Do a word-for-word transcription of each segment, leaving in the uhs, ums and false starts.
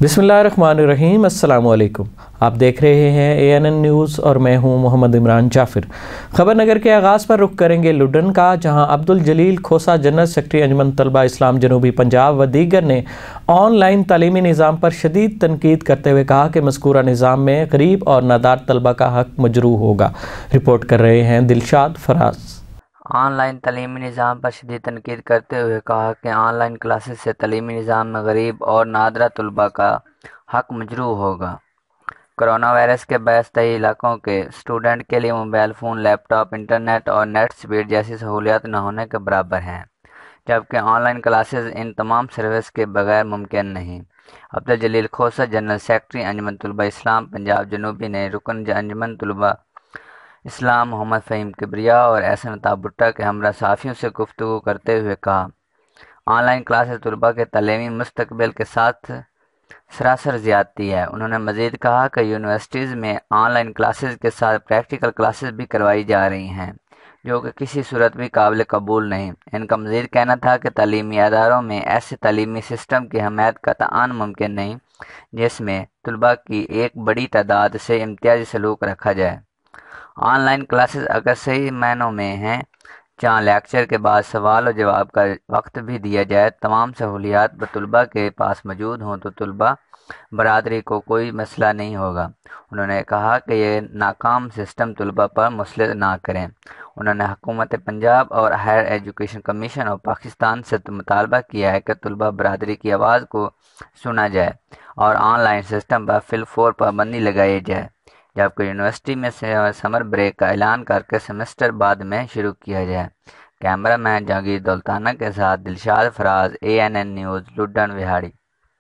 बिस्मिल्लाहिर्रहमानिर्रहीम। अस्सलाम वालेकुम। आप देख रहे हैं ए एन एन न्यूज़ और मैं हूं मोहम्मद इमरान जाफिर। खबर नगर के आगाज़ पर रुख करेंगे लुडन का, जहां अब्दुल जलील खोसा जनरल सेक्रेटरी अंजुमन तलबा इस्लाम जनूबी पंजाब व दीगर ने ऑनलाइन तालीमी निज़ाम पर शदीद तनकीद करते हुए कहा कि मज़कूरा निज़ाम में गरीब और नादार तलबा का हक मजरूह होगा। रिपोर्ट कर रहे हैं दिलशाद फराज। ऑनलाइन तालीमी निज़ाम पर शदीद तनकीद करते हुए कहा कि ऑनलाइन क्लासेस से तालीमी निज़ाम में गरीब और नादरा तलबा का हक मजरूह होगा। कोरोना वायरस के बायस कई इलाकों के स्टूडेंट के लिए मोबाइल फ़ोन, लैपटॉप, इंटरनेट और नेट स्पीड जैसी सहूलियात न होने के बराबर हैं, जबकि ऑनलाइन क्लासेस इन तमाम सर्विस के बगैर मुमकिन नहीं। अब्दुल जलील खोसा जनरल सेक्रेटरी अंजुमन तलबा इस्लाम पंजाब जनूबी ने रुकन अंजुमन तलबा इस्लाम मोहम्मद फ़हीम किबरिया और एहसन अता भुट्टा के हमरा सहाफ़ियों से गुफ्तगू करते हुए कहा, ऑनलाइन क्लासेस तलबा के तालीमी मुस्तकबिल के साथ सरासर ज़्यादती है। उन्होंने मज़ीद कहा कि यूनिवर्सिटीज़ में ऑनलाइन क्लासेस के साथ प्रैक्टिकल क्लासेस भी करवाई जा रही हैं, जो कि किसी सूरत भी काबिल कबूल नहीं। इनका मज़ीद कहना था कि तालीमी अदारों में ऐसे तालीमी सिस्टम की हमायत का तआन मुमकिन नहीं जिसमें तलबा की एक बड़ी तादाद से इम्तियाजी सलूक रखा जाए। ऑनलाइन क्लासेस अगर सही मायनों में हैं, जहाँ लेक्चर के बाद सवाल और जवाब का वक्त भी दिया जाए, तमाम सहूलियात तलबा के पास मौजूद हों, तो तलबा बरादरी को कोई मसला नहीं होगा। उन्होंने कहा कि ये नाकाम सिस्टम तलबा पर मुसलत ना करें। उन्होंने हुकूमत पंजाब और higher education commission of Pakistan से मुतालबा किया है कि तलबा बरादरी की आवाज़ को सुना जाए और ऑनलाइन सिस्टम पर फिलफोर पाबंदी लगाई जाए, जबकि यूनिवर्सिटी में समर ब्रेक का ऐलान करके सेमेस्टर बाद में शुरू किया जाए। कैमरा मैन जहांगीर दौलताना के साथ Dilshad Faraz, A N N news, Luddan Vehari.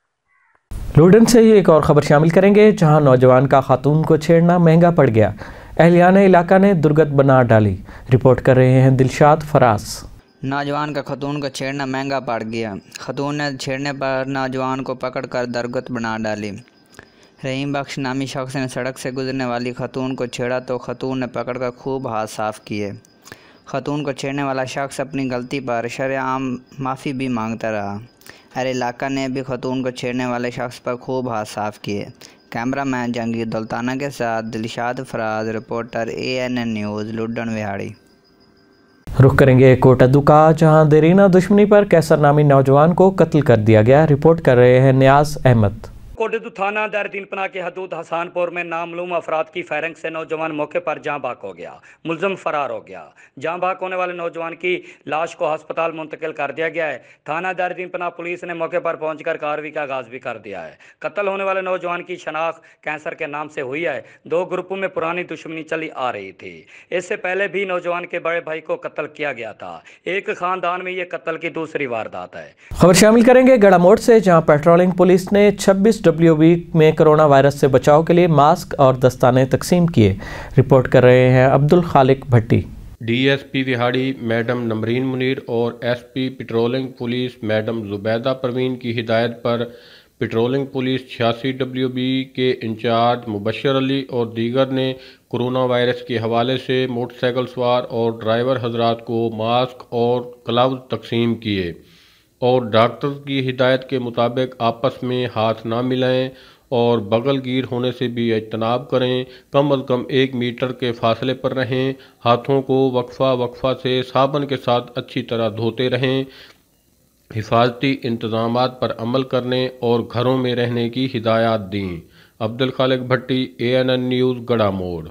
Luddan से ही एक और ख़बर शामिल करेंगे, जहां नौजवान का खातून को छेड़ना महंगा पड़ गया, अहलियान इलाका ने दुर्गत बना डाली। रिपोर्ट कर रहे हैं दिलशाद फराज। नौजवान का खतून को छेड़ना महंगा पड़ गया। खतून ने छेड़ने पर नौजवान को पकड़कर दरगत बना डाली। रहीम बख्श नामी शख्स ने सड़क से गुजरने वाली खतून को छेड़ा तो खतून ने पकड़कर खूब हाथ साफ किए। खतून को छेड़ने वाला शख्स अपनी गलती पर शरेआम माफ़ी भी मांगता रहा। अहले इलाका ने भी खतून को छेड़ने वाले शख्स पर खूब हाथ साफ किए। कैमरा मैन जहांगीर दौलताना के साथ Dilshad Faraz, reporter A N N news, Luddan Vehari. रुख करेंगे कोटद्दू का, जहां देरीना दुश्मनी पर कैसर नामी नौजवान को कत्ल कर दिया गया। रिपोर्ट कर रहे हैं नियाज अहमद। कोटद्दू थाना दायर दीन पनाह के हदूद हसानपुर में नामालूम अफराद की फायरिंग से नौजवान मौके पर जाँ बाक हो गया। मुलजम फरार हो गया। जाँ बाक होने वाले नौजवान की लाश को अस्पताल मुंतकिल कर दिया गया है। थाना दायर दीन पनाह पुलिस ने मौके पर पहुंचकर कार्रवाई का आगाज भी कर दिया है। कत्ल होने वाले नौजवान की शनाख्त कैंसर के नाम से हुई है। दो ग्रुपों में पुरानी दुश्मनी चली आ रही थी। इससे पहले भी नौजवान के बड़े भाई को कत्ल किया गया था। एक खानदान में ये कत्ल की दूसरी वारदात है। खबर शामिल करेंगे गड़ा मोड़ से, जहां पेट्रोलिंग पुलिस ने छब्बीस डब्ल्यू वीक में कोरोना वायरस से बचाव के लिए मास्क और दस्ताने तकसीम किए। रिपोर्ट कर रहे हैं अब्दुल खालिक भट्टी। डीएसपी विहाड़ी मैडम नमरीन मुनीर और SP patrolling police madam Zubaida Parveen की हिदायत पर पेट्रोलिंग पुलिस छियासी डब्ल्यू बी के इंचार्ज मुबशर अली और दीगर ने कोरोना वायरस के हवाले से मोटरसाइकिल सवार और ड्राइवर हजरात को मास्क और ग्लव्स तकसीम किए और डॉक्टर की हिदायत के मुताबिक आपस में हाथ ना मिलाएं और बगलगीर होने से भी इज्तनाब करें। कम अज़ कम एक मीटर के फासले पर रहें। हाथों को वक्फा वक्फा से साबुन के साथ अच्छी तरह धोते रहें। हिफाजती इंतजामात पर अमल करने और घरों में रहने की हिदायत दी। Abdul Khaliq Bhatti, A N N news, Gadda Mor.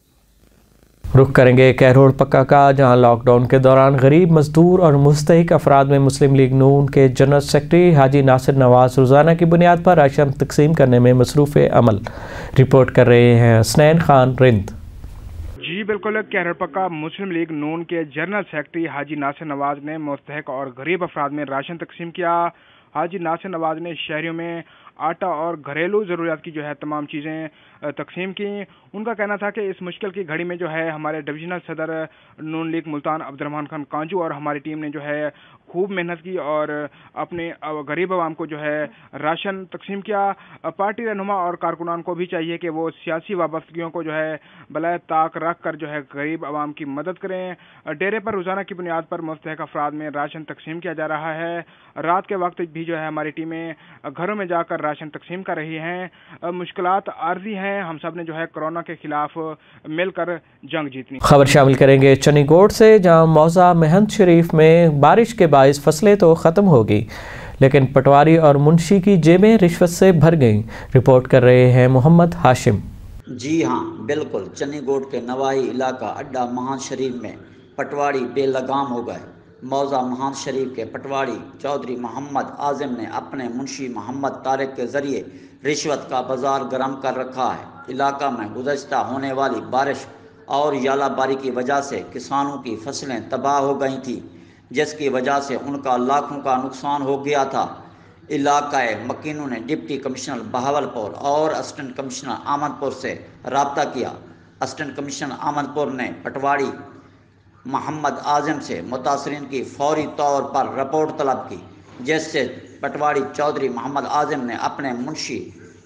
रुख करेंगे कैरोड़ पक्का का, जहां लॉकडाउन के दौरान गरीब मजदूर और मुस्तहिक अफराद में मुस्लिम लीग नून के जनरल सेक्रेटरी हाजी नासिर नवाज रोज़ाना की बुनियाद पर राशन तकसीम करने में मसरूफ़ अमल। रिपोर्ट कर रहे हैं हसनैन खान रिंद। जी बिल्कुल, कैरोड़ पक्का मुस्लिम लीग नून के जनरल सेक्रेटरी हाजी नासिर नवाज ने मुस्तहिक और गरीब अफराद में राशन तकसीम किया। हाजी नासिर नवाज ने शहरियों में आटा और घरेलू ज़रूरियात की जो है तमाम चीज़ें तकसीम की। उनका कहना था कि इस मुश्किल की घड़ी में जो है हमारे डिविजनल सदर नून लीग मुल्तान अब्दुर्रहमान खान कांजू और हमारी टीम ने जो है خوب محنت کی اور اپنے غریب عوام کو جو ہے راشن تقسیم کیا۔ پارٹی رہنما اور کارکنان کو بھی چاہیے کہ وہ سیاسی وابستگیوں کو جو ہے بالائے طاق رکھ کر جو ہے غریب عوام کی مدد کریں۔ ڈیرے پر روزانہ کی بنیاد پر مستحق افراد میں راشن تقسیم کیا جا رہا ہے۔ رات کے وقت بھی جو ہے ہماری ٹیمیں گھروں میں جا کر راشن تقسیم کر رہی ہیں۔ مشکلات عارضی ہیں، ہم سب نے جو ہے کورونا کے خلاف مل کر جنگ جیتنی۔ خبر شامل کریں گے چنی گوٹ سے، جہاں موضع مہند شریف میں بارش کے باعث فصلیں تو ختم ہو گئی لیکن پٹواری اور منشی کی جیبیں رشوت سے بھر گئیں۔ رپورٹ کر رہے ہیں محمد ہاشم۔ جی ہاں بالکل، چنی گوٹ کے نواحی علاقہ اڈا مہان شریف میں پٹواری بے لگام ہو گئے۔ موضع مہان شریف کے پٹواری چودھری محمد اعظم نے اپنے منشی محمد طارق کے ذریعے رشوت کا بازار گرم کر رکھا ہے۔ علاقہ میں گزشتہ ہونے والی بارش اور یالہ باری کی وجہ سے کسانوں کی فصلیں تباہ ہو گئی تھیں، جس کی وجہ سے ان کا لاکھوں کا نقصان ہو گیا تھا۔ علاقۂ مکینوں نے ڈپٹی کمشنر بہاولپور اور اسسٹنٹ کمشنر آمد پور سے رابطہ کیا۔ اسسٹنٹ کمشنر آمد پور نے پٹواری محمد اعظم سے متاثرین کی فوری طور پر رپورٹ طلب کی، جس سے پٹواری چودھری محمد اعظم نے اپنے منشی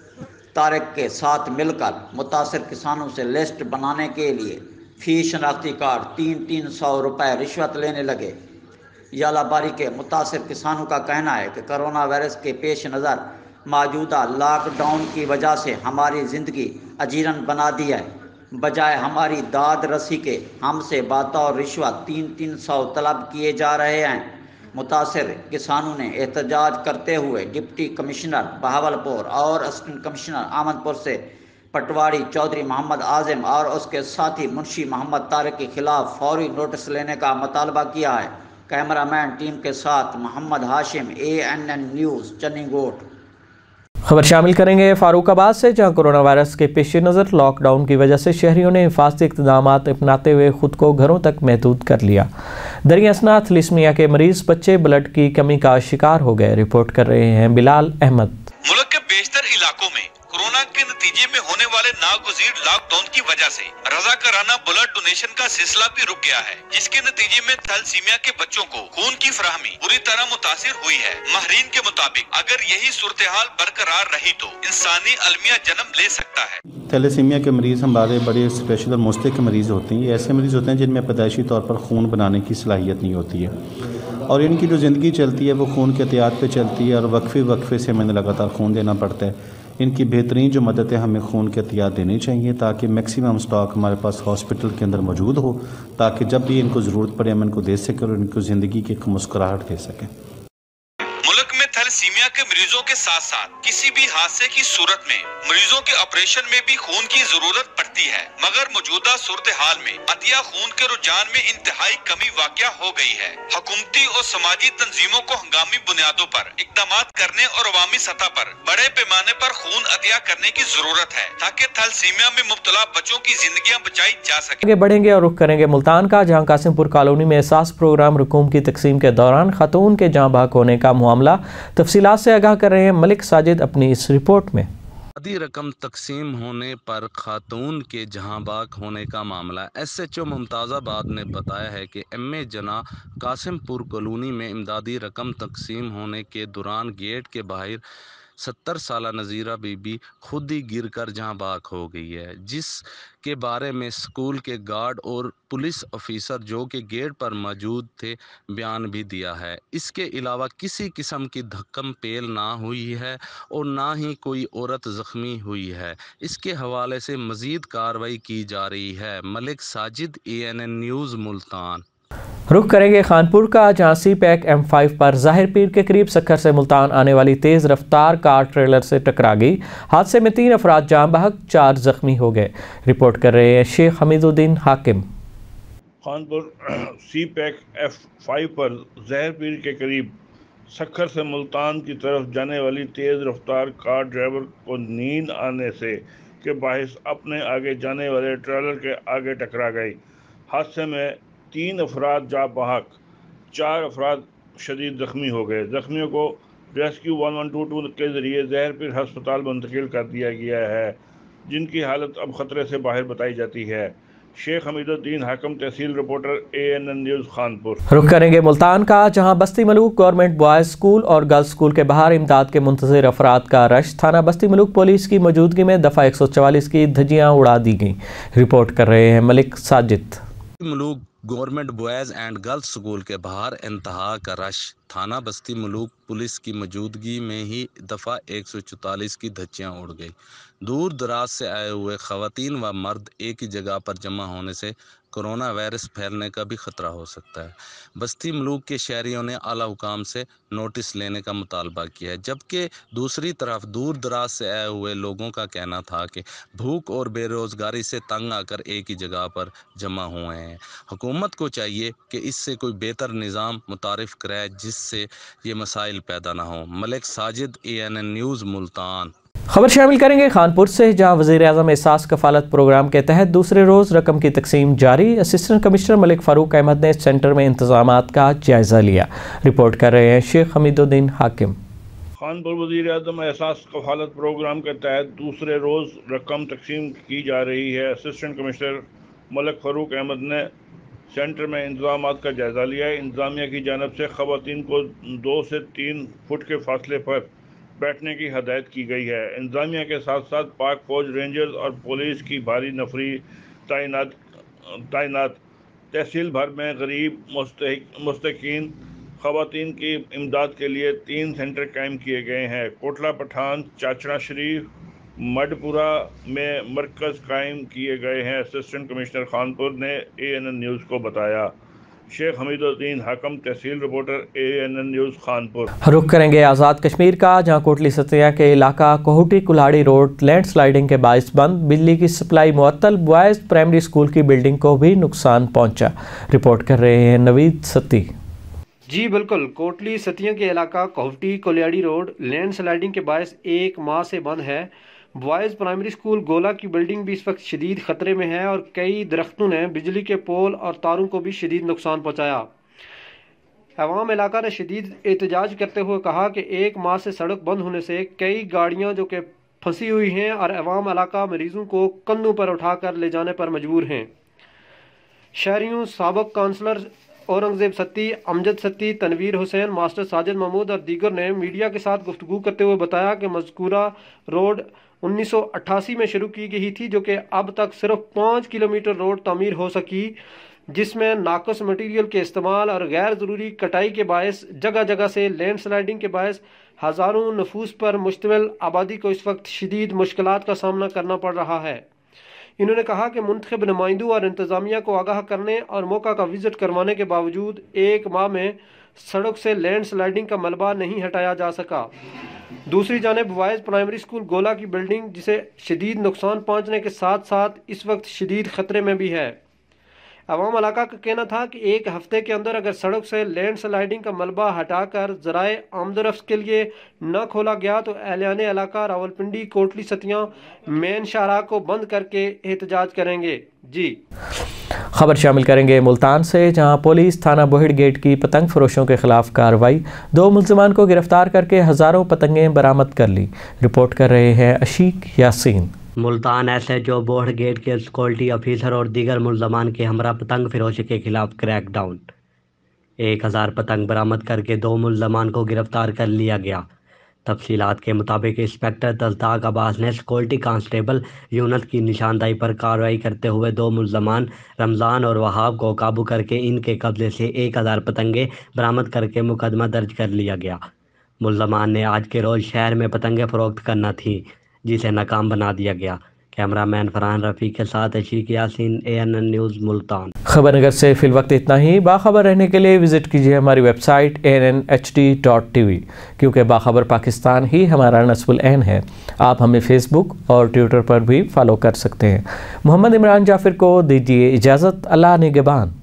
طارق کے ساتھ مل کر متاثر کسانوں سے لسٹ بنانے کے لیے فی شناختی کارڈ تین تین سو روپے رشوت لینے لگے۔ یالہ باری کے متاثر کسانوں کا کہنا ہے کہ کرونا وائرس کے پیش نظر موجودہ لاک ڈاؤن کی وجہ سے ہماری زندگی اجیرن بنا دی ہے۔ بجائے ہماری داد رسی کے ہم سے بطور رشوت تین تین سو طلب کیے جا رہے ہیں۔ متاثر کسانوں نے احتجاج کرتے ہوئے ڈپٹی کمشنر بہاولپور اور اسسٹنٹ کمشنر آمد پور سے پٹواری چودھری محمد اعظم اور اس کے ساتھی منشی محمد طارق کے خلاف فوری نوٹس لینے کا مطالبہ کیا ہے۔ کیمرہ مین ٹیم کے ساتھ Muhammad Hashim, A N N news, Chani Goth. خبر شامل کریں گے فاروق آباد سے، جہاں کورونا وائرس کے پیش نظر لاک ڈاؤن کی وجہ سے شہریوں نے حفاظتی اقدامات اپناتے ہوئے خود کو گھروں تک محدود کر لیا۔ دریا اسنا تھلیسیمیا کے مریض بچے بلڈ کی کمی کا شکار ہو گئے۔ رپورٹ کر رہے ہیں بلال احمد۔ ملک کے بیشتر علاقوں میں کورونا کے نتیجے میں ہونے والے ناگزیر لاک ڈاؤن کی وجہ سے رضاکارانہ بلڈ ڈونیشن کا سلسلہ بھی رک گیا ہے، جس کے نتیجے میں تھیلیسیمیا کے بچوں کو خون کی فراہمی بری طرح متاثر ہوئی ہے۔ ماہرین کے مطابق اگر یہی صورتحال برقرار رہی تو انسانی المیہ جنم لے سکتا ہے۔ تھیلیسیمیا کے مریض ہمارے بڑے اسپیشل اور مستحق مریض ہوتے ہیں۔ یہ ایسے مریض ہوتے ہیں جن میں پیدائشی طور پر خون بنانے کی صلاحیت نہیں ہوتی ہے، اور ان کی جو زندگی چلتی ہے وہ خون کے احتیاط پہ چلتی ہے، اور وقفے وقفے سے ہمیں لگاتار خون دینا پڑتا ہے۔ ان کی بہترین جو مدد ہے، ہمیں خون کے احتیاط دینی چاہیے تاکہ میکسیمم سٹاک ہمارے پاس ہاسپٹل کے اندر موجود ہو، تاکہ جب بھی ان کو ضرورت پڑے ہم ان کو دے سکیں اور ان کو زندگی کی ایک مسکراہٹ دے سکیں۔ ملک میں تھیلیسیمیا کے مریضوں کے ساتھ ساتھ کسی بھی حادثے کی صورت میں مریضوں کے آپریشن میں بھی خون کی ضرورت پڑتی ہے، مگر موجودہ صورتحال میں عطیہ خون کے رجحان میں انتہائی کمی واقع ہو گئی ہے۔ حکومتی اور سماجی تنظیموں کو ہنگامی بنیادوں پر اقدامات کرنے اور عوامی سطح پر بڑے پیمانے پر خون عطیہ کرنے کی ضرورت ہے تاکہ تھیلیسیمیا میں مبتلا بچوں کی زندگیاں بچائی جا سکیں۔ آگے بڑھیں گے اور رخ کریں گے ملتان کا، جہاں قاسم پور کالونی میں احساس پروگرام رقوم کی تقسیم کے دوران خاتون کے جاں بحق ہونے کا معاملہ۔ تفصیلات سے آگاہ کر رہے ہیں ملک ساجد اپنی اس رپورٹ میں۔ آدھی رقم تقسیم ہونے پر خاتون کے جہاں بحق ہونے کا معاملہ۔ ایس ایچ او ممتاز آباد نے بتایا ہے کہ ایم اے جناح قاسم پور کالونی میں امدادی رقم تقسیم ہونے کے دوران گیٹ کے باہر ستر سالہ نذیرہ بی بی خود ہی گر کر جہاں بحق ہو گئی ہے، جس کے بارے میں اسکول کے گارڈ اور پولیس افیسر جو کہ گیٹ پر موجود تھے بیان بھی دیا ہے۔ اس کے علاوہ کسی قسم کی دھکم پیل نہ ہوئی ہے اور نہ ہی کوئی عورت زخمی ہوئی ہے۔ اس کے حوالے سے مزید کارروائی کی جا رہی ہے۔ Malik Sajid, A N N news, Multan. رخ کریں گے خانپور کا، جہاں سی پیک ایم فائیو پر ظاہر پیر کے قریب سکھر سے ملتان آنے والی تیز رفتار کار ٹریلر سے ٹکرا گئی۔ حادثے میں تین افراد جاں بحق، چار زخمی ہو گئے۔ رپورٹ کر رہے ہیں شیخ Hamiduddin Hakim. Khanpur CPEC F five پر ظاہر پیر کے قریب سکھر سے ملتان کی طرف جانے والی تیز رفتار کار ڈرائیور کو نیند آنے سے کے باعث اپنے آگے جانے والے ٹریلر کے آگے ٹکرا گئی۔ حادثے میں تین افراد جاں بحق، چار افراد شدید زخمی ہو گئے۔ زخمیوں کو rescue one one two two کے ذریعے ظاہر پیر ہسپتال منتقل کر دیا گیا ہے، جن کی حالت اب خطرے سے باہر بتائی جاتی ہے۔ Sheikh Hamiduddin Hakim tehsil reporter A N N news Khanpur. रुख करेंगे मुल्तान का, जहां Basti Malook government boys school और गर्ल्स स्कूल के बाहर इमदाद के मुंतज़िर अफराद का रश। थाना बस्ती मलूक पुलिस की मौजूदगी में दफ़ा एक सौ चवालीस की धज्जियाँ उड़ा दी गईं। रिपोर्ट कर रहे हैं Malik Sajid. Malook government boys and girls school के बाहर इंतहा का रश। थाना बस्ती मलूक पुलिस की मौजूदगी में ही दफ़ा एक सौ चौतालीस की धज्जियाँ उड़ गई। दूर दराज से आए हुए ख़वातीन व मर्द एक ही जगह पर जमा होने से कोरोना वायरस फैलने का भी ख़तरा हो सकता है। बस्ती मलूक के शहरियों ने आला हुकाम से नोटिस लेने का मुतालबा किया है, जबकि दूसरी तरफ दूर दराज से आए हुए लोगों का कहना था कि भूख और बेरोज़गारी से तंग आकर एक ही जगह पर जमा हुए हैं। हुकूमत को चाहिए कि इससे कोई बेहतर निज़ाम मुतारिफ कराए जिससे ये मसाइल पैदा ना हो। Malik Sajid, A N N news, Multan. खबर शामिल करेंगे खानपुर से, जहां वज़ीर आज़म एहसास कफ़ालत प्रोग्राम के तहत दूसरे रोज़ रकम की तकसीम जारी। असिस्टेंट कमिश्नर मलिक फ़ारूक अहमद ने सेंटर में इंतज़ामात का जायज़ा लिया। रिपोर्ट कर रहे हैं शेख हमीदुद्दीन हाकिम। खानपुर वज़ीर आज़म एहसास कफ़ालत प्रोग्राम के तहत दूसरे रोज़ रकम तकसीम की जा रही है। असिस्टेंट कमिश्नर मलिक फ़ारूक अहमद ने सेंटर में इंतज़ामात का जायज़ा लिया है। इंतज़ामिया की जानब से ख़वातीन को दो से तीन फुट के फासले पर बैठने की हदायत की गई है। इंतज़ामिया के साथ साथ पाक फौज, रेंजर्स और पुलिस की भारी नफरी तैनात तैनात तहसील भर में गरीब मुस्तकीन ख़वातीन की इमदाद के लिए तीन सेंटर कायम किए गए हैं। कोटला पठान, चाचड़ा शरीफ, मडपुरा में मरकज़ कायम किए गए हैं। असिस्टेंट कमिश्नर खानपुर ने ए एन एन न्यूज़ को बताया। Sheikh Hamiduddin Hakim, tehsil reporter, A N N news Khanpur. रुख करेंगे आज़ाद कश्मीर का, जहां कोटली सतिया के इलाका कोहुटी कुल्हाड़ी रोड लैंड स्लाइडिंग के बाइस बंद। बिजली की सप्लाई मुअत्तल। बॉयज़ प्राइमरी स्कूल की बिल्डिंग को भी नुकसान पहुंचा। रिपोर्ट कर रहे हैं नवीद सती। जी बिल्कुल, कोटली सतिया के इलाका कोहुटी कुल्हाड़ी रोड लैंड स्लाइडिंग के बायस एक माह से बंद है। बॉयज़ प्राइमरी स्कूल गोला की बिल्डिंग भी इस वक्त शदीद ख़तरे में है और कई दरख्तों ने बिजली के पोल और तारों को भी शदीद नुकसान पहुँचाया। अवाम इलाका ने शदीद एहतजाज करते हुए कहा कि एक माह से सड़क बंद होने से कई गाड़ियाँ जो कि फंसी हुई हैं और अवाम इलाका मरीजों को कंधों पर उठाकर ले जाने पर मजबूर हैं। शहरियों, साबिक काउंसलर औरंगजेब सत्ती, अमजद सत्ती, तनवीर हुसैन, मास्टर साजिद महमूद और दीगर ने मीडिया के साथ गुफ्तगू करते हुए बताया कि मज़कूरा रोड उन्नीस सौ अट्ठासी में शुरू की गई थी, जो कि अब तक सिर्फ पाँच किलोमीटर रोड तामीर हो सकी, जिसमें नाकस मटीरियल के इस्तेमाल और गैर ज़रूरी कटाई के बायस जगह जगह से लैंड स्लाइडिंग के बायस हज़ारों नफूस पर मुश्तमिल आबादी को इस वक्त शदीद मुश्किलात का सामना करना पड़ रहा है। इन्होंने कहा कि मुंतखब नुमाइंदों और इंतज़ामिया को आगाह करने और मौका का विजिट करवाने के बावजूद एक माह में सड़क से लैंड स्लाइडिंग का मलबा नहीं हटाया जा सका। दूसरी जानिब बॉयज़ प्राइमरी स्कूल गोला की बिल्डिंग, जिसे शदीद नुकसान पहुंचने के साथ साथ इस वक्त शदीद ख़तरे में भी है। अवाम इलाका का कहना था कि एक हफ्ते के अंदर अगर सड़क से लैंड स्लाइडिंग का मलबा हटाकर ज़राए आमदरफ्त के लिए न खोला गया तो एहलियाने इलाका रावलपिंडी, कोटली सतिया मेन शाहराह को बंद करके एहतजाज करेंगे। जी खबर शामिल करेंगे मुल्तान से, जहां पुलिस थाना बोहिड़ गेट की पतंग फरोशों के खिलाफ कार्रवाई। दो मुल्ज़िमान को गिरफ्तार करके हज़ारों पतंगें बरामद कर ली। रिपोर्ट कर रहे हैं Ashiq Yasin. Multan S H O Bohar gate के सिक्योरिटी ऑफिसर और दीगर मुल्ज़मान के हमरा पतंग फरोशी के खिलाफ क्रैक डाउन। एक हज़ार पतंग बरामद करके दो मुल्ज़मान को गिरफ्तार कर लिया गया। तफसीलात के मुताबिक इंस्पेक्टर तज़दाक अब्बास ने सिक्योरिटी कांस्टेबल यूनत की निशानदाही पर कार्रवाई करते हुए दो मुल्ज़मान रमज़ान और वहाब को काबू करके इनके कब्ज़े से एक हज़ार पतंगे बरामद करके मुकदमा दर्ज कर लिया गया। मुल्ज़मान ने आज के रोज़ शहर में पतंगे फ़रोख्त करना थी, जिसे नाकाम बना दिया गया। कैमरामैन फरहान रफ़ी के साथ Ashiq Yasin, A N N news Multan. खबर नगर से फिल वक्त इतना ही। बाखबर रहने के लिए विज़िट कीजिए हमारी website A N N H D dot T V, क्योंकि बाखबर पाकिस्तान ही हमारा नस्बुल ऐन है। आप हमें फेसबुक और ट्विटर पर भी फॉलो कर सकते हैं। मोहम्मद इमरान जाफिर को दीजिए इजाज़त। अल्लाह निगहबान।